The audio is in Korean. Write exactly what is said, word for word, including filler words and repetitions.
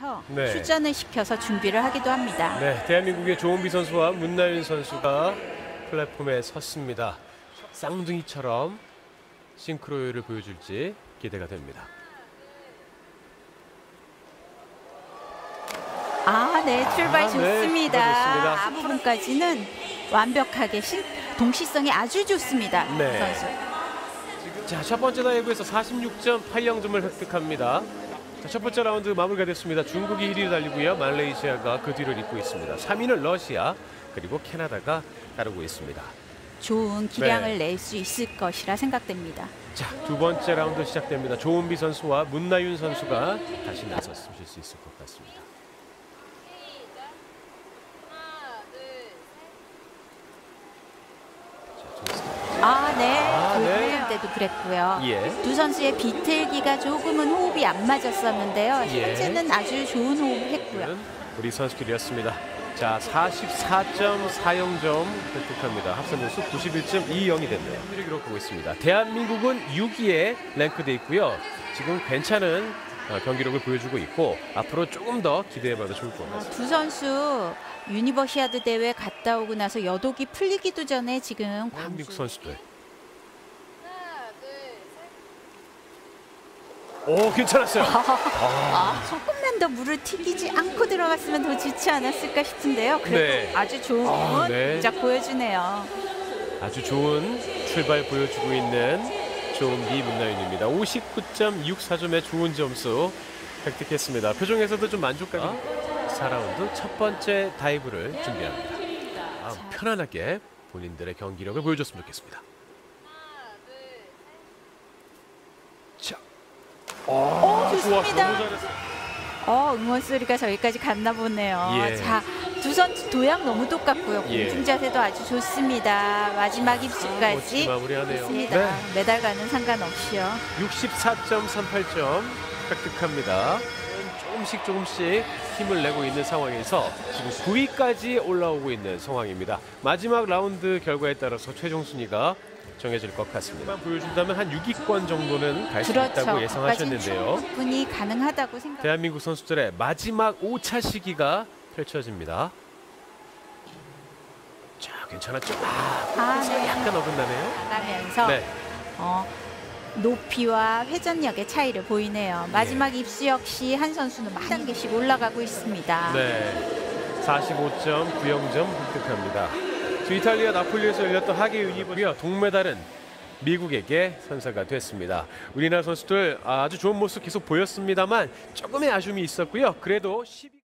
위해서 네. 휴전을 시켜서 준비를 하기도 합니다. 네, 대한민국의 조은비 선수와 문나윤 선수가 플랫폼에 섰습니다. 쌍둥이처럼 싱크로율을 보여줄지 기대가 됩니다. 아, 네, 출발 아, 네, 좋습니다. 출발 좋습니다. 앞부분까지는 완벽하게 신, 동시성이 아주 좋습니다. 네. 선수. 자, 첫 번째 다이브에서 사십육 점 팔 영점을 획득합니다. 자, 첫 번째 라운드 마무리가 됐습니다. 중국이 일 위를 달리고요. 말레이시아가 그 뒤를 잇고 있습니다. 삼 위는 러시아, 그리고 캐나다가 따르고 있습니다. 좋은 기량을 네. 낼 수 있을 것이라 생각됩니다. 자, 두 번째 라운드 시작됩니다. 조은비 선수와 문나윤 선수가 다시 나서실 수 있을 것 같습니다. 아, 네. 아, 네. 조금 때도 그랬고요. 예. 두 선수의 비틀기가 조금은 호흡이 안 맞았었는데요. 예. 현재는 아주 좋은 호흡을 했고요. 우리 선수들이었습니다. 자, 사십사 점 사 영점 획득합니다. 합산 점수 구십일 점 이 영이 됐네요. 이를 기록하고 있습니다. 대한민국은 육 위에 랭크돼 있고요. 지금 괜찮은 어, 경기력을 보여주고 있고 앞으로 조금 더 기대해봐도 좋을 것 같습니다. 두 선수 유니버시아드 대회 갔다 오고 나서 여독이 풀리기도 전에 지금 한국 광주 선수들. 오, 괜찮았어요. 아, 조금만 더 물을 튀기지 않고 들어갔으면 더 좋지 않았을까 싶은데요. 그래도 네. 아주 좋은 아, 네. 동작 보여주네요. 아주 좋은 출발 보여주고 있는 조은비 문나윤입니다. 오십구 점 육사 점의 좋은 점수 획득했습니다. 표정에서도 좀 만족감이. 사 라운드 첫 번째 다이브를 준비합니다. 아, 편안하게 본인들의 경기력을 보여줬으면 좋겠습니다. 자, 오, 좋습니다. 너무 잘했어요. 어, 응원 소리가 저기까지 갔나 보네요. 예. 자, 두 선수 도약 너무 똑같고요. 예. 공중 자세도 아주 좋습니다. 마지막 멋지게 입수까지 마무리하네요. 좋습니다. 네. 메달과는 상관없이요. 육십사 점 삼팔 점 획득합니다. 조금씩 조금씩 힘을 내고 있는 상황에서 지금 구 위까지 올라오고 있는 상황입니다. 마지막 라운드 결과에 따라서 최종 순위가 정해질 것 같습니다. 보여준다면 한 육 위권 정도는 갈 수 그렇죠. 있다고 예상하셨는데요. 충분히 가능하다고 생각. 대한민국 선수들의 마지막 오 차 시기가 펼쳐집니다. 자, 괜찮았죠? 아, 아, 네. 약간 어긋나네요. 나가면서 네. 어, 높이와 회전력의 차이를 보이네요. 마지막 입수 역시 한 선수는 한 단계씩 올라가고 있습니다. 네, 사십오 점 구 영점 획득합니다. 주 이탈리아 나폴리에서 열렸던 하계 유니버시아 동메달은 미국에게 선사가 됐습니다. 우리나라 선수들 아주 좋은 모습 계속 보였습니다만 조금의 아쉬움이 있었고요. 그래도 십 위